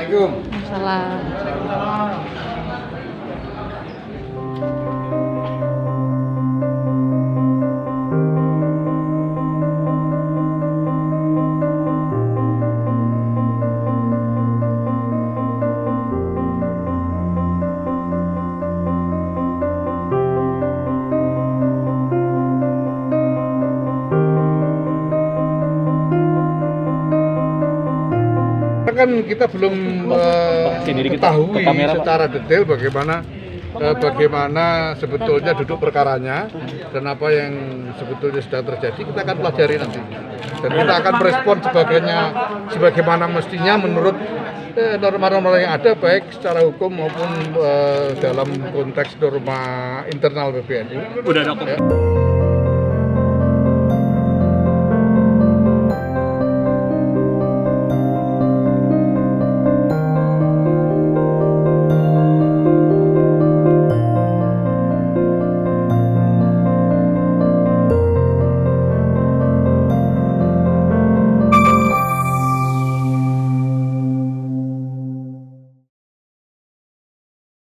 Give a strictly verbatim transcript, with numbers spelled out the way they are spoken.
Assalamualaikum. Salam. Kan kita belum uh, ketahui secara detail bagaimana uh, bagaimana sebetulnya duduk perkaranya dan apa yang sebetulnya sedang terjadi. Kita akan pelajari nanti dan kita akan merespon sebagainya sebagaimana mestinya menurut norma-norma uh, yang ada, baik secara hukum maupun uh, dalam konteks norma internal B P N I. Udah ada.